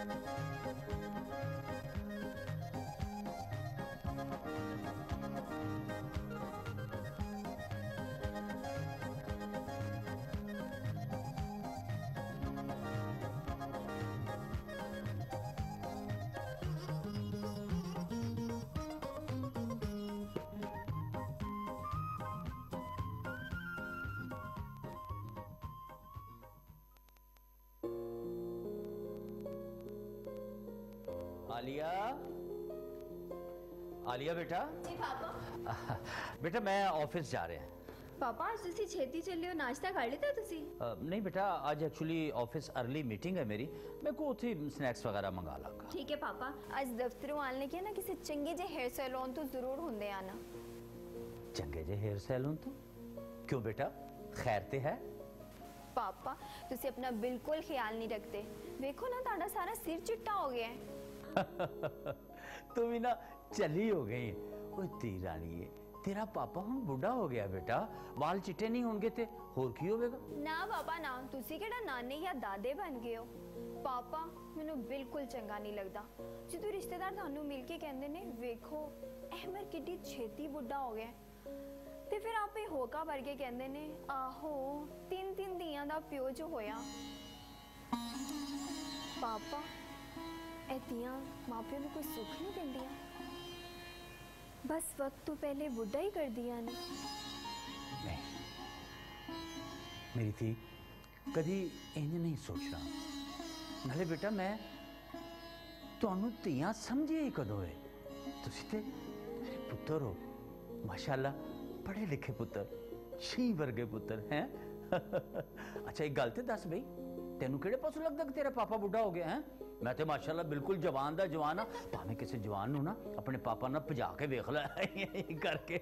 आलिया, आलिया बेटा। जी पापा। बेटा मैं ऑफिस जा रहे हैं। पापा आज तुसी छेती चले हो, नाश्ता कर लिया तुसी? नहीं बेटा, आज एक्चुअली ऑफिस अर्ली मीटिंग है मेरी, मैं को उठी स्नैक्स वगैरह मंगा लांगा। ठीक है पापा, आज दफ्तरों आने के ना किसी चंगे जे हेयर सैलून तो जरूर होंदे आना। चंगे जे हेयर सैलून तो क्यों बेटा, खैर ते है? पापा तुसी अपना बिल्कुल ख्याल नहीं रखते, देखो ना ताड़ा सारा सिर चिट्टा हो गया है। तुम भी ना चली हो गई। ओए रानी है, तेरा पापा हम बुढ़ा हो गया बेटा, बाल चिट्टे नहीं होंगे ते होर की होवेगा? ना पापा ना, तुसी केड़ा नाने या दादे बन गए हो। पापा मैनू बिल्कुल चंगा नहीं लगता जो रिश्तेदार थानू मिल के कहंदे ने वेखो अहमद किड्डी छेती बुढ़ा हो गया ते फिर आपे होका भर के कहंदे ने आहो 3-3 दियां दा प्यो जो होया। पापा एतियां माँ प्यो में कोई सुख नहीं देंदियां, बस वक्त तो पहले बुढ़ा ही कर दिया ने। नहीं मेरी थी कभी इन्हें नहीं सोचना। नाले बेटा मैं तुहानू धीयां समझे ही कदों है, तुसी ते मेरे पुत्र हो माशाअल्लाह, पढ़े लिखे पुत्र, छी वर्गे पुत्र हैं। अच्छा एक गल ते दस बई, तेनू केड़े पासों लगदा कि तेरा पापा बुढ़ा हो गया है? मैं तो माशाअल्लाह बिल्कुल जवान दा जवान हाँ, भावें किसी जवान नू ना अपने पापा ना भजा के वेख ला करके।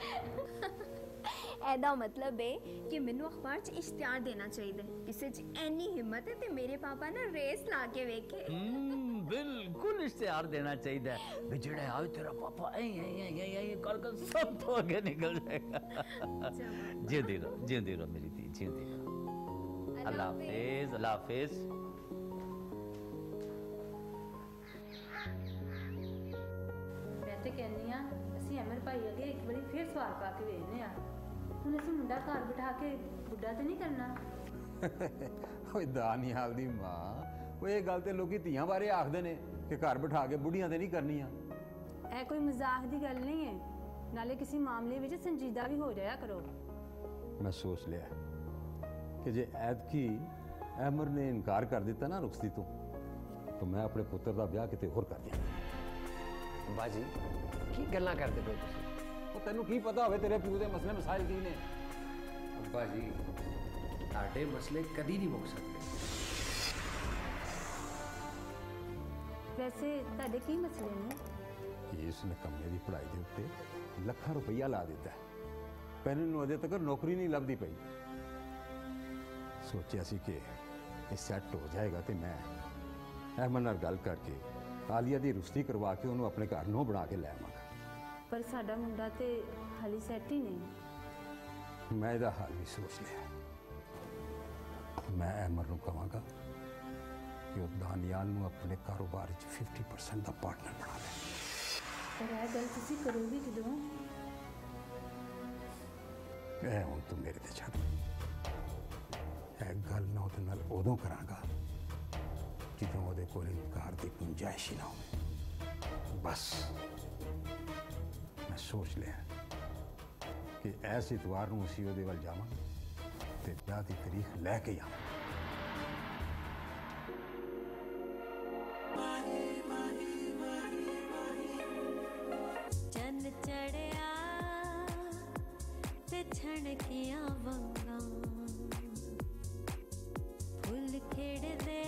ऐदा मतलब है कि मैनू अखबार च इश्तिहार देना चाहिए, किसी च ऐनी हिम्मत है ते मेरे पापा ना रेस ला के वेखे। बिल्कुल इश्तिहार देना चाहिए भी जेड़ा आवे तेरा पापा ऐ कर सब तो आगे निकल जाएगा। जिंदी रहो मेरी धी, जिंदी रहो। अल्लाह हाफिज, अल्लाह हाफिज। कहनी असी अमर भाई अगे एक बार फिर सवाल पा के वेखने हुण असी मुंडा घर बिठा के बुढ़ा तो नहीं करना। ओए दानियाल दी मां, ओए ये गल ते लोकी धीयां बारे आखदे ने कि घर बिठा के बुढ़ियां ते नहीं करनियां। ऐ कोई मजाक दी गल नहीं है, नाले किसी मामले विच संजीदा भी हो जाया करो। मैं सोच लिया कि जे ऐदकी अमर ने इनकार कर दिता ना रुखसती तो मैं अपने पुत्र दा ब्याह किते होर कर दिया। बाजी की गल्लां करदे पे तुसीं? ਉਹ ਤੈਨੂੰ ਕੀ ਪਤਾ ਹੋਵੇ ਤੇਰੇ ਪਿਓ ਦੇ ਮਸਲੇ ਮਸਾਇਲ ਕੀ ਨੇ? ਅੱਬਾ ਜੀ ਤੁਹਾਡੇ ਮਸਲੇ ਕਦੀ ਨਹੀਂ ਮੁੱਕ ਸਕਦੇ। ਵੈਸੇ ਤੁਹਾਡੇ ਕੀ ਮਸਲੇ ਨੇ? ਇਸ ਨਿਕੰਮੇ ਦੀ ਪੜ੍ਹਾਈ ਦੇ ਉੱਤੇ ਲੱਖਾਂ ਰੁਪਈਆ ਲਾ ਦਿੱਤਾ, ਪਹਿਲੇ ਨੂੰ ਅਜੇ ਤੱਕ ਨੌਕਰੀ ਨਹੀਂ ਲੱਭਦੀ ਪਈ। ਸੋਚਿਆ ਸੀ ਕਿ ਇਹ ਸੈੱਟ ਹੋ ਜਾਏਗਾ ਤੇ ਮੈਂ ਅਹਿਮਦ ਨਾਲ ਗੱਲ ਕਰਕੇ ਆਲੀਆ ਦੀ ਰੁਸ਼ਤੀ ਕਰਵਾ ਕੇ ਉਹਨੂੰ ਆਪਣੇ ਘਰ ਨੂੰ ਬਣਾ ਕੇ ਲੈ ਆਵਾਂਗਾ। पर साडा मुंडा ते हाली सैट ही नहीं। मैं इहदा हाल भी सोच लिया। मैं अहमद नूं कहांगा कि वह दानियाल नूं अपने कारोबार 50% का पार्टनर बना ले। पर यह गल तुसीं करोगे कदों? ऐ हुण तूं मेरे ते छड्ड, ऐ गल मैं उहदे नाल उदों करांगा जदों उहदे कोल इनकार की गुंजाइश ही ना होवे। बस मैं सोच लिया कि ऐस इतवार नूं असीं उहदे वल जावांगे ते ब्याह दी तारीख लैके आवांगे। चंद चढ़िया ते छणकियां वंगां फुल खिड़दे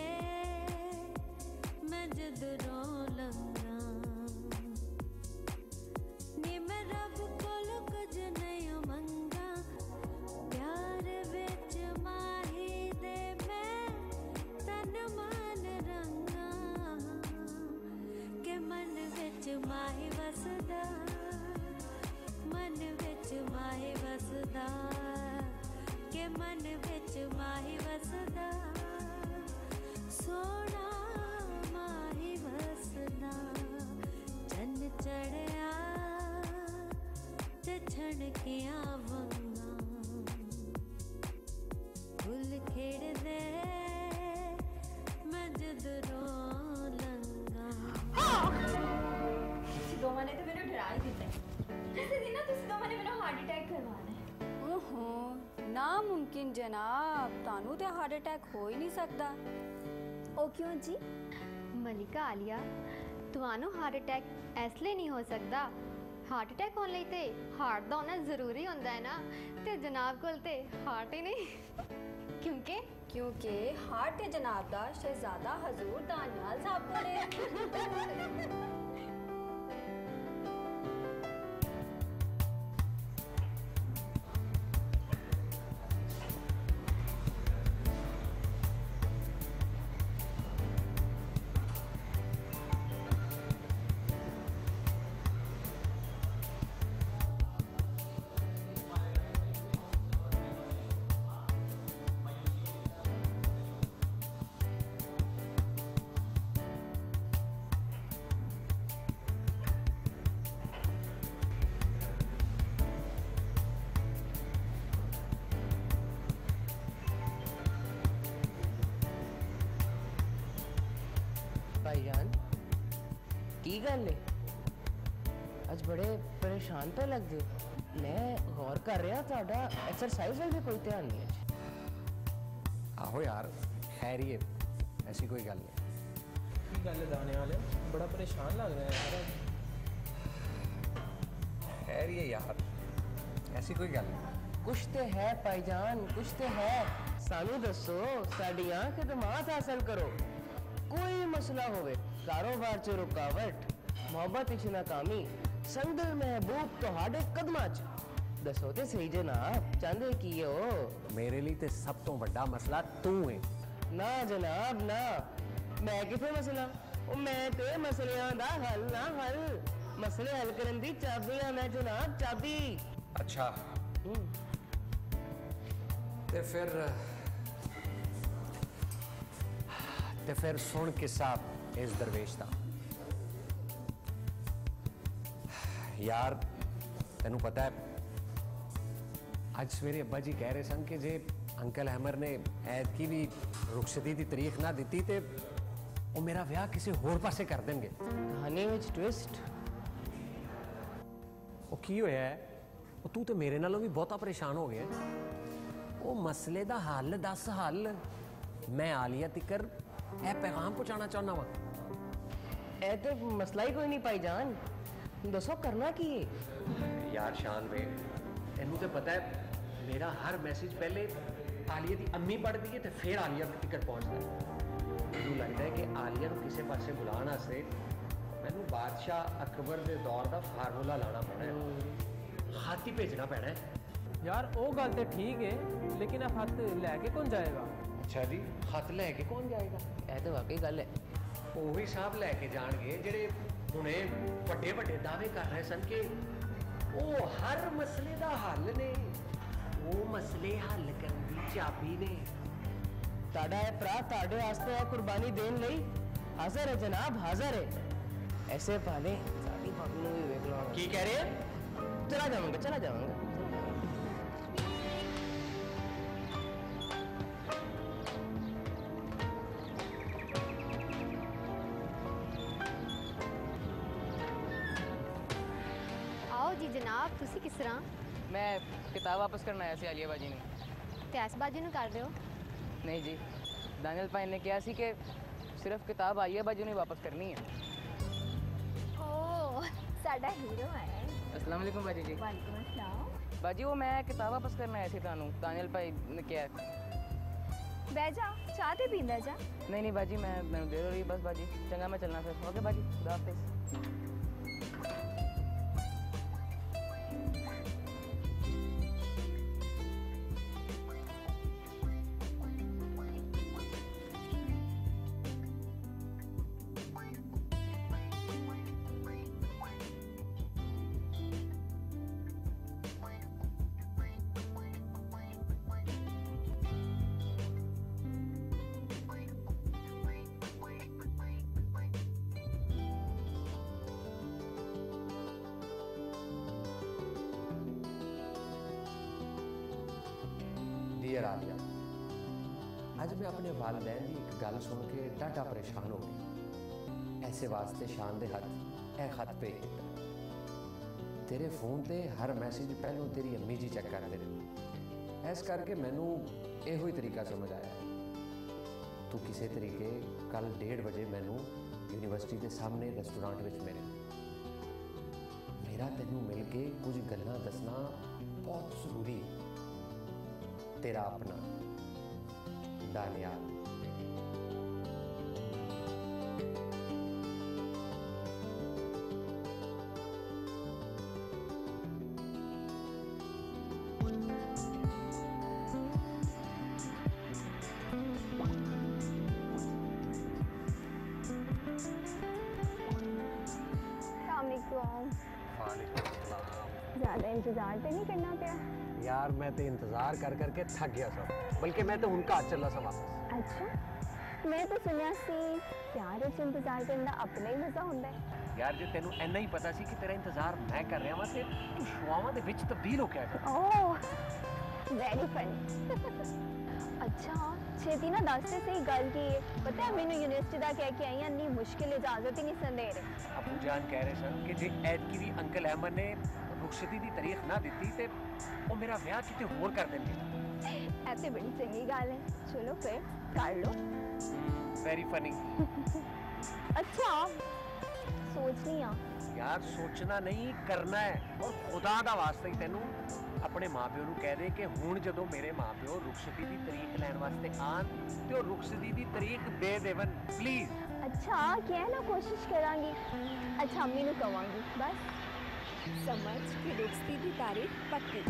मैं जद रो लंगा। के मन विच माही वसदा सोना ने तो मैंने डरा ही दिता जिस दिन ना तुसी दोवां ने मैंने हार्ट अटैक करवाना है। ओहो नामुमकिन जनाब, तानू ते हार्ट अटैक हो ही नहीं सकता। ओ क्यों जी? मलिका आलिया तुहानू हार्ट अटैक इसलिए नहीं हो सकता, हार्ट अटैक होने लई ते हार्ट दा होना जरूरी होंदा है ना, ते जनाब कोल ते हार्ट ही नहीं क्योंकि हार्ट ते जनाब दा शहजादा हजूर दानियाल साहब कोल है। भाईजान की गल है अज बड़े परेशान तो लगते हो। मैं गौर कर रहा ਤੁਹਾਡਾ एक्सरसाइज में भी कोई ध्यान नहीं है। आहो यार खैर ही है, ऐसी कोई गल नहीं। की गल दाने वाले बड़ा परेशान लग रहा है यार। खैर ही है यार, ऐसी कोई गल नहीं। कुछ तो है भाईजान, कुछ तो है। सानू दसो, साडी आंख दिमाग हासिल करो। कोई मसला होवे, कारोबार च रुकावट, मोहब्बत च नाकामी, संगल महबूब तुहाडे कदमां च। दसो ते सही जनाब, चाहंदे की हो? मेरे लिए ते सब तो बड़ा मसला तू है। ना जनाब ना, मैं किथे मसला? ओ मैं ते मसलियां दा हल ना हल। मसले हल करन दी चाबी आ मैं जनाब, चाबी। अच्छा ते फिर सुन किस्सा इस दरवेश दा। यार तेनू पता है आज सवेरे अब्बा जी कह रहे सन कि जे अंकल हैमर ने ऐद की भी रुखसती की तारीख ना दी तो वो मेरा ब्याह किसी होर पासे कर देंगे। कहानी विच ट्विस्ट। वो की होया है? वो तू तो मेरे नालों भी बहुता परेशान हो गया। वो मसले दा हल दस हल। मैं आलिया तिकर ए पैगाम पहुंचाना चाहना वा। ए तो मसला ही कोई नहीं भाईजान, दसो करना की है? यार शान वे तेनू तो पता है मेरा हर मैसेज पहले आलिया की अम्मी पढ़ती है तो फिर आलिया तिकर पहुंचता है। मैनू लगता है कि आलिया को किसी पासे बुलाने वास्ते मैनू बादशाह अकबर के दौर का फार्मूला लाना पैना है, खत ही भेजना पैना है। यार वो गल तो ठीक है, लेकिन अब खत लैके कौन जाएगा? अच्छा जी, खत लैके कौन जाएगा? ए तो वाकई गल है। ਉਹੀ ਸਾਹਿਬ ਲੈ ਕੇ ਜਾਣਗੇ ਜਿਹੜੇ ਹੁਣੇ ਵੱਡੇ ਵੱਡੇ ਦਾਅਵੇ ਕਰ ਰਹੇ ਸਨ ਕਿ ਉਹ ਹਰ ਮਸਲੇ ਦਾ ਹੱਲ ਨੇ। ਉਹ ਮਸਲੇ ਹੱਲ ਕਰਨ ਦੀ ਚਾਬੀ ਨੇ। ਤੁਹਾਡਾ ਇਹ ਭਰਾ ਤੁਹਾਡੇ ਵਾਸਤੇ ਇਹ ਕੁਰਬਾਨੀ ਦੇਣ ਲਈ ਹਾਜ਼ਰ ਹੈ ਜਨਾਬ, ਹਾਜ਼ਰ ਹੈ। ਐਸੇ ਭਾਲੇ ਸਾਡੀ ਭਾਬੀ ਨੂੰ ਵੀ ਵੇਖ ਲਓ। ਕੀ ਕਹਿ ਰਹੇ ਆ? ਚਲਾ ਜਾਵਾਂਗਾ, ਚਲਾ ਜਾਵਾਂਗਾ। जी जनाब तुसी किस तरह? मैं किताब वापस करना आया सी आलिया बाजी ने। ते ऐस बाजी नु कर दियो? नहीं जी, दानियल भाई ने कहा सी कि सिर्फ किताब आलिया बाजी ने वापस करनी है। ओ साडा हीरो है। अस्सलाम वालेकुम बाजी जी। वालेकुम अस्सलाम। बाजी वो मैं किताब वापस करना आया सी तानू, दानियल भाई ने कहा। बैठ जा, चाह ते पींदा जा। नहीं नहीं बाजी मैं देर हो रही बस बाजी। चंगा मैं चलना फिर। ओके बाजी, खुदा हाफिज़। डियर आलिया, अज मैं अपने वालदैन की एक गल सुन के डाढा परेशान हो गया। ऐसे वास्ते शान दे हथ ए खत भेज दिता। तेरे फोन ते हर मैसेज पहलों तेरी अम्मी जी चेक करते रहे। इस करके मैनू यो ही तरीका समझ आया। तू किसी तरीके कल 1:30 बजे मैनू यूनिवर्सिटी के सामने रेस्टोरेंट में मिले। मेरा तेनू मिल के कुछ गल्लां दसना बहुत जरूरी है। तेरा अपना दानियाल। ज़्यादा इंतजार तो नहीं करना पाया यार? मैं तो इंतजार कर करके थक गया सब, बल्कि मैं तो उनका हाथ चला सा वापस। अच्छा, मैं तो सुनिया सी प्यार विच इंतजार करना अपना ही मजा होंदा है। यार जे तेनू इन्ना ही पता सी कि तेरा इंतजार मैं कर रहा हां ते तू शुआवां दे विच तब्दील हो क्या कर। Oh very funny. अच्छा छेती ना दस से सही गल की है। पता है मैनू यूनिवर्सिटी दा कह के आई इन्नी मुश्किल इजाजत ही नहीं सन दे रहे। अबू जान कह रहे सन कि जे ऐतकी भी अंकल अहमद ने रुखसती दी तारीख ना दी ते वो मेरा ब्याह किते होर कर देंगे। ऐसे बड़ी चंगी गल है। चलो फिर कर लो। Very funny. अच्छा सोचनी आ यार, सोचना नहीं करना है। और खुदा दा वास्ता ही तेनू अपने माँ प्यो नू कह दे कि हुण जदों मेरे माँ प्यो रुखसती दी तारीख लैण वास्ते आन ते ओ रुखसती दी तारीख दे देवन प्लीज। अच्छा क्या ना कोशिश करांगी। अच्छा अम्मी नू कवांगी बस समझ कि रुखसती दी तारीख पक्की।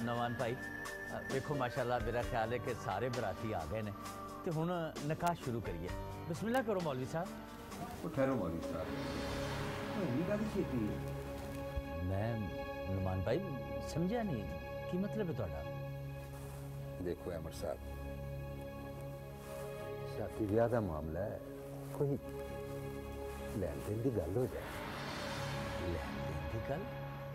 नवान भाई देखो माशाल्लाह मेरा ख्याल है कि सारे बराती आ गए ने तो हुण निकाह शुरू करिए। बिस्मिल्लाह करो मौलवी साहब। ठहरो मौलवी साहब, इन्नी गल छेती मैं नुमान भाई समझा नहीं की मतलब है तुहाडा। देखो अमर साहब, शादी ब्याह का मामला है, कोई लैन देन की गल हो जाए। लैन देन की गल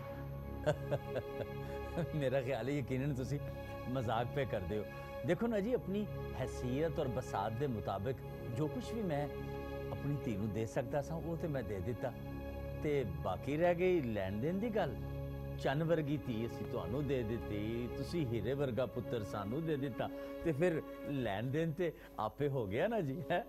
मेरा ख्याल है यकीनन तुसी मजाक पे कर दे हो। देखो ना जी, अपनी हैसियत और बसात के मुताबिक जो कुछ भी मैं अपनी धी नूं दे सकता सा वो तो मैं दे दिता, ते बाकी रह गई लैन देन की गल। चन्न वर्गी धी असीं तुहानूं दे दित्ती, तुसीं हीरे वर्गा पुत्तर सानूं दे दिता, ते फिर लैन देन ते आपे हो गया ना जी है।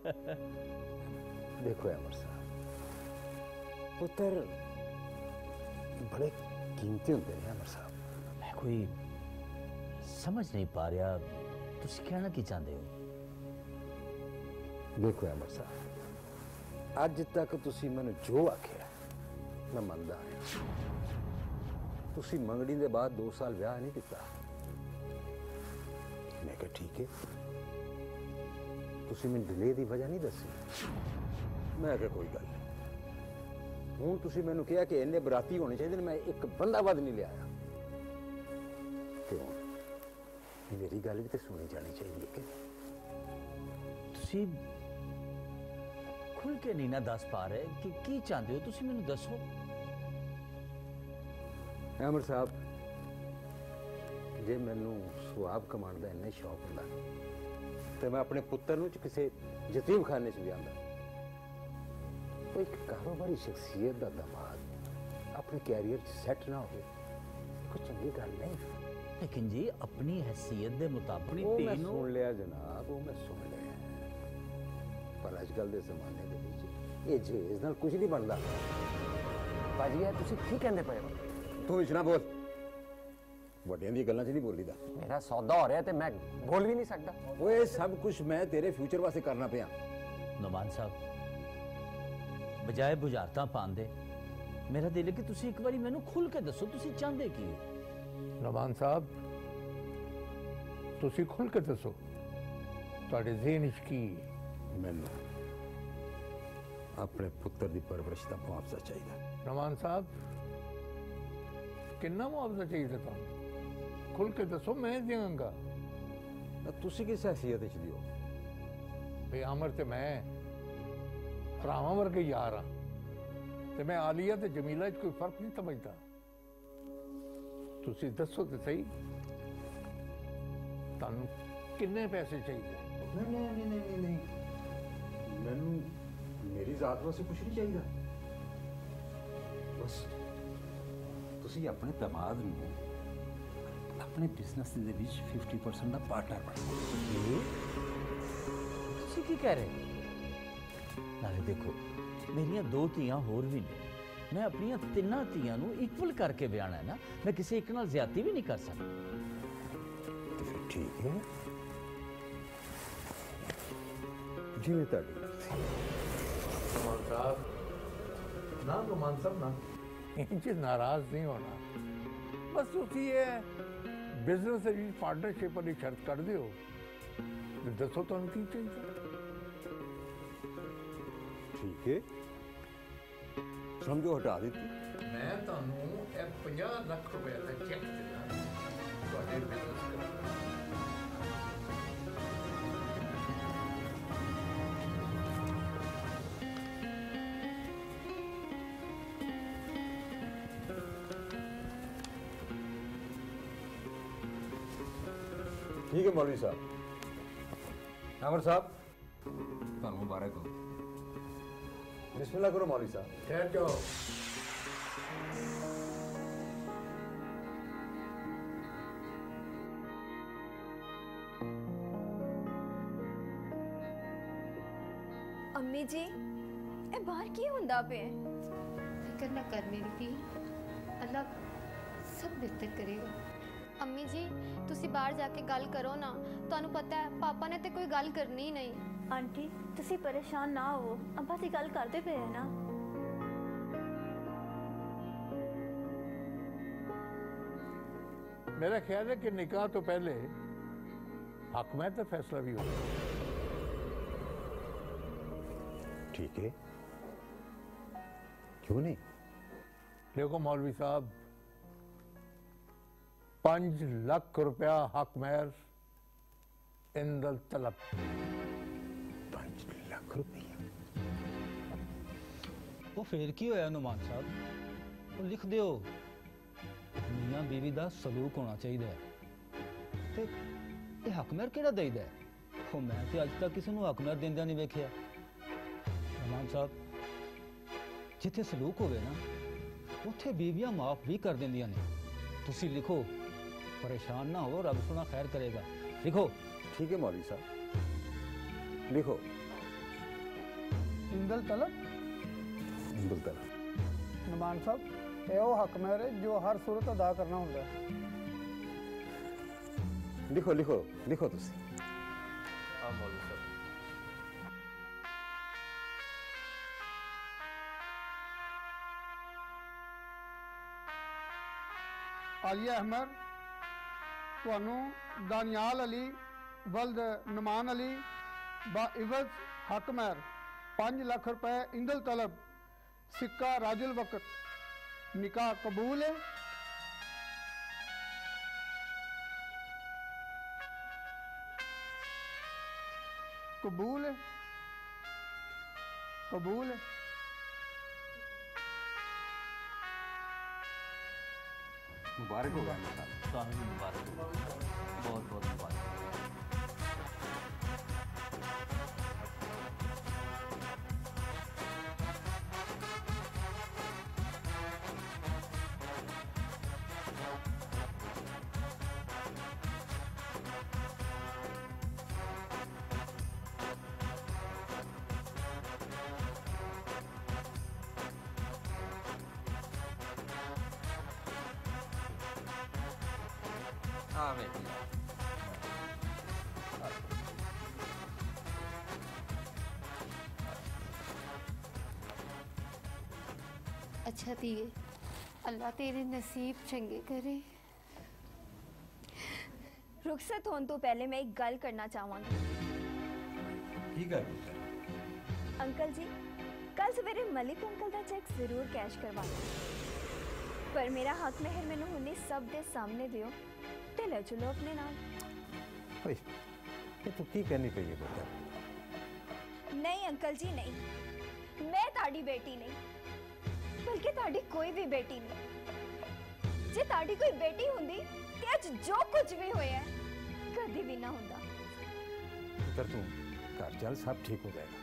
देखो अमर साहब, पुत्तर बड़े कीमती होंदे ने अमर साहब। मैं कोई समझ नहीं पा रहा तुसीं कहना की चाहते हो। देखो अमर साहब, अज तक तुसीं मैनूं जो आखिया मैं मनदा आया। तुसीं मंगनी दे बाद 2 साल ब्याह नहीं किया। मैं कहा ठीक है, तुसीं मैनूं डिले की वजह नहीं दसी। मैं कहा कोई गल नहीं। हूँ तुसीं मैनूं कहा कि इन्ने बराती होने चाहिए, मैं एक बंदा वध नहीं लिया। मेरी गल भी तो सुनी जानी चाहिए कि तुसीं खुल के नहीं ना दस पा रहे कि की चाहते हो, तुसीं मैनूं दसो। अमर साहब, जे मैनू सुआब कमाने का इन्ना शौक होंदा तो मैं अपने पुत्तर नूं किसी यतीम खाने च भी आंदा। कोई एक कारोबारी शख्सियत का दमाद अपने कैरियर सैट ना हो, कोई चंगी गल नहीं। लेकिन जी अपनी हैसियत के मुताबिक वो मैं सुन लिया जनाब, वो मैं सुन लिया, पर अजकल के जमाने दे विच ये जहेज नाल कुछ नहीं बनता। भाजी यार तुसीं की कहंदे पए हो? तू इतना बोल, वड्डियां दी गल्लां च नहीं बोली दा। मेरा सौदा हो रहा है तो मैं बोल भी नहीं सकता। वो ये सब कुछ मैं तेरे फ्यूचर वास्ते करना पिया। नुमान साहब, बजाय बुझारतां पांदे मेरा दिल है कि तुसीं एक बारी मैनूं खुल के दसो तुसीं चाहते की हो। नमान साहब, तुसीं खुल के दसो तुहाडे ज़हन च की। मैनू अपने पुत्र की परवरिश का मुआवजा चाहिए। नमान साहब, कितना मुआवजा चाहिए तुहानूं? खुल के दसो, मैं देंगा। तुसीं किस हैसियत च दिओ? भाई अमर ते मैं भरावां वर्गे यार हाँ, ते मैं आलिया ते जमीला च कोई फर्क नहीं समझदा। तुसीं दसो तो सही, तुहानूं किन्ने पैसे चाहिए? नहीं, मैनू मेरी जात वास्ते कुछ नहीं चाहिए। बस तुसीं अपने दमाद नूं अपने बिजनेस दे विच 50% का पार्टनर बनाओ। तुसीं की कह रहे? नाले देखो, मेरियां 2 धीआं होर भी ने, मैं अपनियां 3 धीआं नूं इक्वल करके ब्याहना है ना, मैं किसी एक नाल ज्यादती भी नहीं कर सकता। तो फिर ठीक है, जिवें तुहाडी मर्जी। नुमान साहब ना, नुमान साहब ना इंच नाराज नहीं होना। बस तुसीं ये बिजनेस पार्टनरशिप वाली शर्त कर दिओ, दसो तुहानूं की चाहिए। ठीक है, समझो हटा दी। मैं तुहानूं 50 लाख रुपए का चेक देना तुहाडे बिजनेस कराना। ठीक है मौलवी साहब। अमर साहब, तुहानूं मुबारक हो। बिस्मिल्लाह करो मौलवी साहब। ठहर जाओ। अम्मी जी, ए बाहर की हुंदा पे? फिक्र ना कर मेरी धी, अल्लाह सब बेहतर करेगा। अम्मी जी तुसी बाहर जाके गल करो ना, ਤੁਹਾਨੂੰ पता है पापा ने तो कोई गल करनी ही नहीं। आंटी तुसी परेशान ना हो, अब्बा जी गल करते पे है ना। मेरा ख्याल है कि निकाह तो पहले हक में तो फैसला भी होगा। ठीक है, क्यों नहीं? देखो मौलवी साहब, 5 लाख रुपया हक महर इंदल तलब। 5 लाख रुपया? वो फिर की होया नुमान साहब, वो लिख दियो मियाँ बीवी दा सलूक होना चाहिए ते ये हक महर केड़ा देईदा है? वो मैं ते अज तक किसी हक महर देंदा नहीं वेखिया। नुमान साहब, जिथे सलूक होवे ना उत्थे बीवियां माफ भी कर देंदियां ने। तुसी लिखो, परेशान ना हो, रब सुना खैर करेगा। लिखो। ठीक है मौलवी साहब, लिखो। इंदल तलब। इंदल तलब। नुमान साहब, ਇਹ ਉਹ ਹੱਕ ਮਹਿਰ ਹੈ ਜੋ ਹਰ ਸੂਰਤ ਅਦਾ ਕਰਨਾ ਹੁੰਦਾ ਹੈ। लिखो लिखो लिखो तुसी। हाँ मौलवी साहब। आलिया अहमद ਤੁਹਾਨੂੰ दानियाल अली वल्द नुमान अली बाइवज हक महर 5 लाख रुपए इंदल तलब सिक्का राजुल वक्त निकाह कबूल है। कबूल है, कबूल है। मुबारक हो गया साहब, मुबारक, बहुत बहुत मुबारक। अच्छा धीए, अल्लाह तेरे नसीब चंगे करे। रुखसत होने तो पहले मैं एक गल करना चाहवांगी। ठीक है अंकल जी, कल सवेरे मलिक अंकल का चेक जरूर कैश करवाना, पर मेरा हक महर मैनू हुणे सब दे सामने दियो ते ले चलो अपने नाल। ये तो की कहनी पई है बेटा? नहीं अंकल जी नहीं, मैं ताड़ी बेटी नहीं, बल्कि ताड़ी कोई भी बेटी नहीं। जे ताड़ी कोई बेटी हुंदी ते अज जो कुछ भी होया है कदी भी ना हुंदा। कर तू घर चल, सब ठीक हो जाएगा।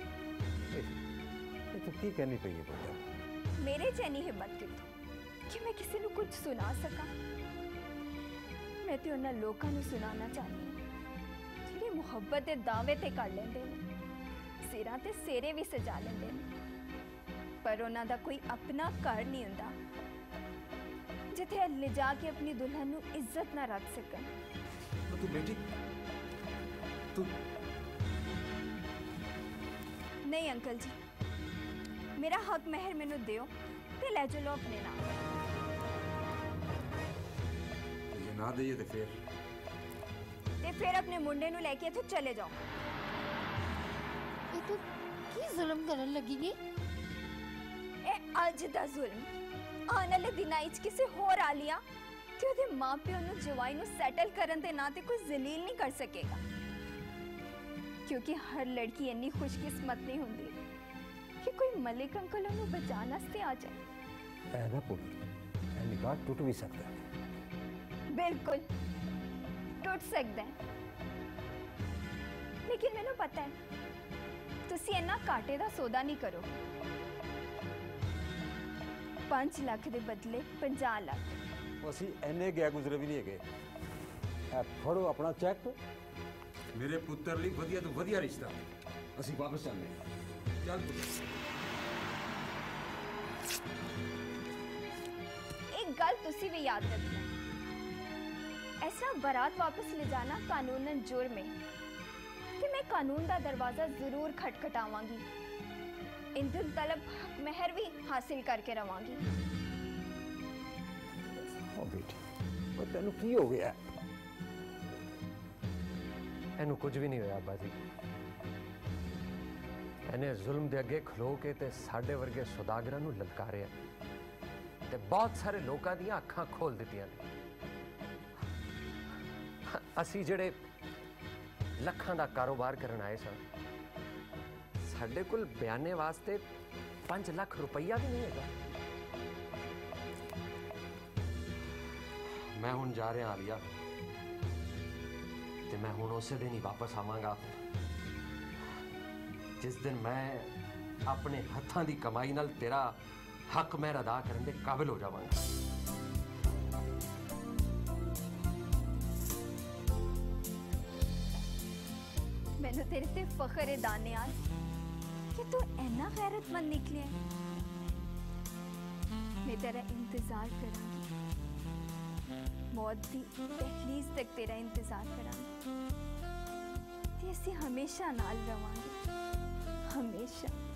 ये तो की कहनी पई है बेटा? मेरे च इन्नी हिम्मत कित्थों कि मैं किसी को कुछ सुना सका। मैं तो उन्हां लोकां नूं सुनाना चाहती हूं जिहड़े मुहब्बत दे दावे ते कर लेंदे ने, सिरां ते सेरे भी सजा लेंदे ने, पर उन्हां दा कोई अपना घर नहीं हुंदा जिथे ले जाके अपनी दुल्हन नूं इज्जत ना रख सकन। तू बेटी तू नहीं अंकल जी, मेरा हक महर मैनू दियो ते ले चलो अपने नाल। ये ना दइए ते फिर अपने मुंडे नू लेके इत्थों चले जाओ। ये तो की जुल्म करन लगी है? ए अज दा जुल्म आने वाले दिनां विच किसी होर आलिया ते ओदे मां प्यो नू जवाई नू सेटल करन दे नाते कोई जलील नहीं कर सकेगा, क्योंकि हर लड़की इन्नी खुशकिस्मत नहीं हुंदी कि कोई मलिक अंकल ओनू बचाने वास्ते आ जाए। ऐ ना पुल, ऐ निकाह टूट भी सकता है। बिल्कुल टूट सकता है, लेकिन मैनू पता है तुसी इन्ना घाटे दा सौदा नहीं करो। 5 लाख दे बदले 50 लाख। ਅਸੀਂ ਐਨੇ ਗਿਆ ਗੁਜ਼ਰੇ ਵੀ ਨਹੀਂ ਹੈਗੇ। ਇਹ ਫੜੋ ਆਪਣਾ ਚੈੱਕ, ਮੇਰੇ ਪੁੱਤਰ ਲਈ ਵਧੀਆ ਤੋਂ ਵਧੀਆ ਰਿਸ਼ਤਾ। ਅਸੀਂ ਵਾਪਸ ਚੱਲਦੇ ਹਾਂ। ਚੱਲ एक गल तुसी भी याद रखना, ऐसा बारात वापस ले जाना कानूनन जुर्म है कि मैं कानून का दरवाजा जरूर खटखटावांगी। इंदल तलब हक महर भी हासिल करके रवांगी। ओ बेटी, ओ तेनू की हो गया? ਇਹਨੂੰ ਕੁਝ ਵੀ ਨਹੀਂ ਹੋਇਆ ਅੱਬਾ ਜੀ। ਇਹਨੇ ਜ਼ੁਲਮ ਦੇ ਅੱਗੇ ਖਲੋ ਕੇ ਤੇ ਸਾਡੇ ਵਰਗੇ ਸੁਦਾਗਰਾਂ ਨੂੰ ਲਲਕਾਰਿਆ ਤੇ ਬਹੁਤ ਸਾਰੇ ਲੋਕਾਂ ਦੀਆਂ ਅੱਖਾਂ ਖੋਲ ਦਿੱਤੀਆਂ ਨੇ। ਅਸੀਂ ਜਿਹੜੇ ਲੱਖਾਂ ਦਾ ਕਾਰੋਬਾਰ ਕਰਨ ਆਏ ਸਾਂ, ਸਾਡੇ ਕੋਲ ਬਿਆਨੇ ਵਾਸਤੇ 5 ਲੱਖ ਰੁਪਈਆ ਵੀ ਨਹੀਂ ਹੈਗਾ। मैं हुण जा रहा आलिया, ते मैं हुण उस दिन ही वापस आवांगा जिस दिन मैं अपने हत्थां दी कमाई नाल तेरा हक मैं अदा करने दे काबिल हो जावांगा। मैनू तेरे ते फखर है दानियाल कि तू इन्ना गैरतमंद निकले। मैं तेरा इंतजार करांगी, मौत दी दहलीज तक तेरा इंतजार करांगी ते असीं हमेशा नाल रवांगे, हमेशा।